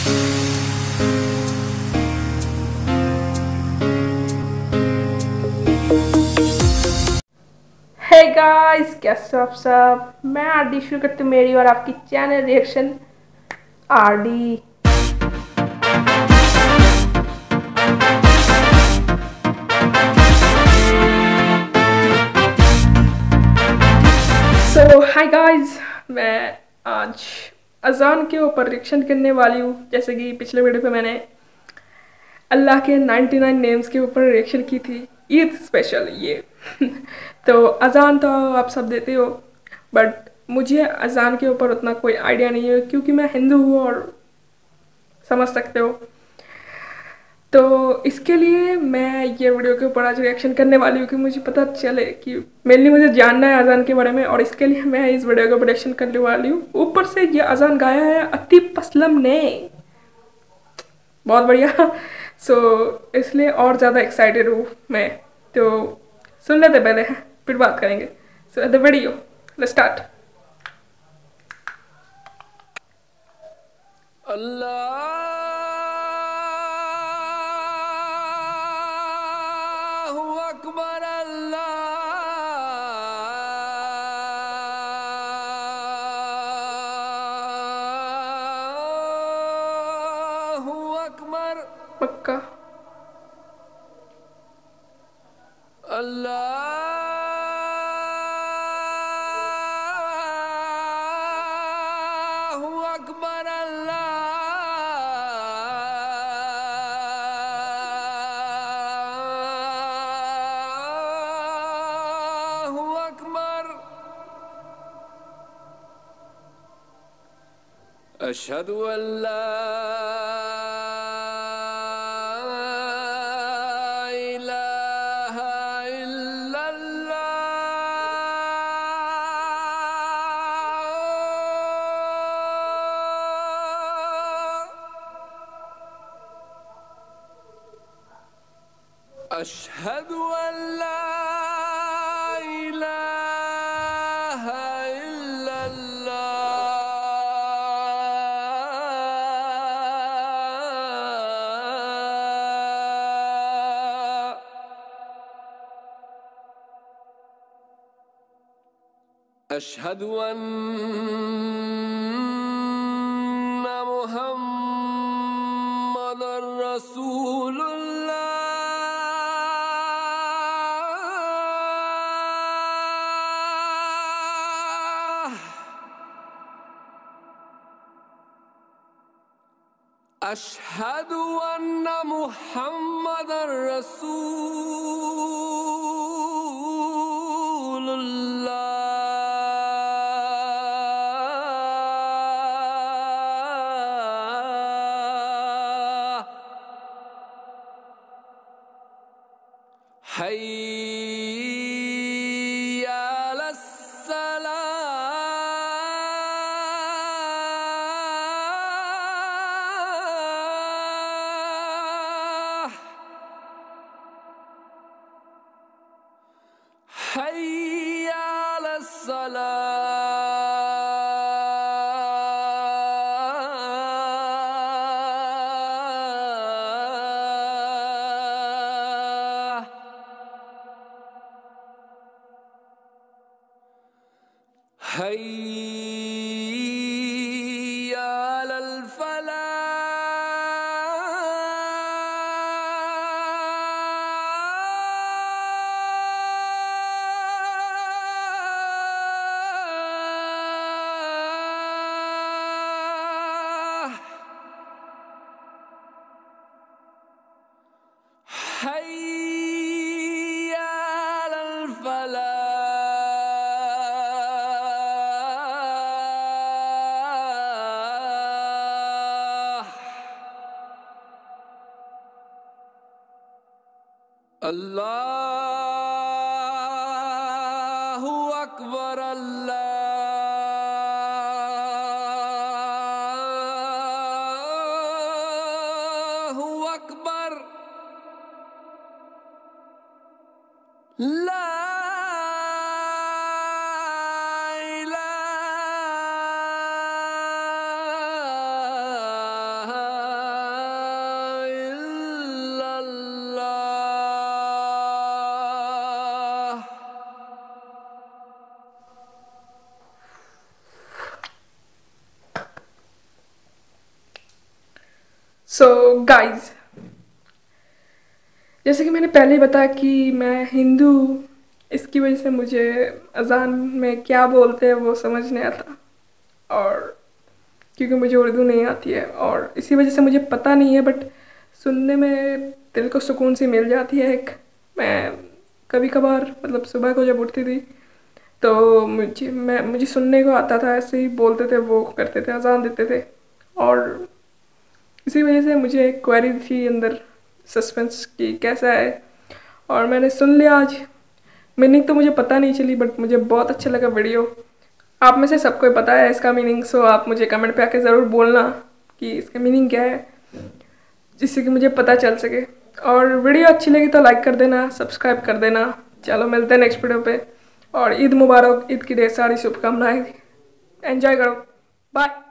Hey guys, कैसे हो आप सब। मैं आरडी शुरू करती हूँ मेरी और आपकी channel reaction RD. So hi guys, मैं आज अजान के ऊपर रिएक्शन करने वाली हूँ। जैसे कि पिछले वीडियो पे मैंने अल्लाह के 99 नेम्स के ऊपर रिएक्शन की थी, ईद स्पेशल ये। तो अजान तो आप सब देते हो, बट मुझे अजान के ऊपर उतना कोई आइडिया नहीं है क्योंकि मैं हिंदू हूँ और समझ सकते हो। तो इसके लिए मैं ये वीडियो के ऊपर आज रिएक्शन करने वाली हूँ कि मुझे पता चले कि मेनली मुझे जानना है अजान के बारे में, और इसके लिए मैं इस वीडियो के ऊपर रिएक्शन करने वाली हूँ। ऊपर से ये अजान गाया है अतीफ असलम ने, बहुत बढ़िया। सो इसलिए और ज़्यादा एक्साइटेड हूँ मैं। तो सुन लेते पहले, फिर बात करेंगे। So the video, let's start. अल्लाहु अकबर, अल्लाहु अकबर, पक्का। अल्लाहु अकबर, अल्लाहु अकबर। अशहदु अल्ला इलाहा इल्लल्लाह। अशहदु अल्ला इलाहा इल्लल्लाह। अशहदु अन्ना मुहम्मदर रसूलुल्लाह। अशहदु अन्ना मुहम्मदर रसूलुल्लाह। हय्या अलस्सलाह। हय्या अलस्सलाह। हय्या अलल फलाह। हय्या अलल फलाह। अल्लाहु अकबर, अल्लाहु अकबर। ला इलाहा सो गाइज, जैसे कि मैंने पहले ही बताया कि मैं हिंदू हूँ, इसकी वजह से मुझे अजान में क्या बोलते हैं वो समझ नहीं आता, और क्योंकि मुझे उर्दू नहीं आती है और इसी वजह से मुझे पता नहीं है, बट सुनने में दिल को सुकून सी मिल जाती है एक। मैं कभी कभार मतलब सुबह को जब उठती थी तो मुझे सुनने को आता था, ऐसे ही बोलते थे, वो करते थे, अजान देते थे, और इसी वजह से मुझे एक क्वेरी थी अंदर, सस्पेंस की कैसा है, और मैंने सुन लिया आज। मीनिंग तो मुझे पता नहीं चली, बट मुझे बहुत अच्छा लगा वीडियो। आप में से सबको ही पता है इसका मीनिंग, सो आप मुझे कमेंट पे आके ज़रूर बोलना कि इसका मीनिंग क्या है, जिससे कि मुझे पता चल सके। और वीडियो अच्छी लगी तो लाइक कर देना, सब्सक्राइब कर देना। चलो मिलते हैं नेक्स्ट वीडियो पे, और ईद मुबारक, ईद की ढेर सारी शुभकामनाएं। एंजॉय करो, बाय।